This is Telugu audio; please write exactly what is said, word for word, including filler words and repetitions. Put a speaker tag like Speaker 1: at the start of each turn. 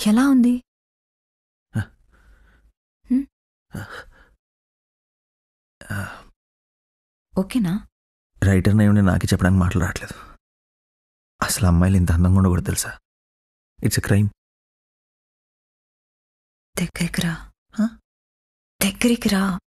Speaker 1: ఎలా ఉంది? ఓకేనా?
Speaker 2: రైటర్ నయ్యుండి నాకే చెప్పడానికి మాట్లాడట్లేదు. అసలు అమ్మాయిలు ఇంత అందంగా ఉండకూడదు తెలుసా? It's a crime.
Speaker 1: దగ్గరికి రా, దగ్గరికి రా.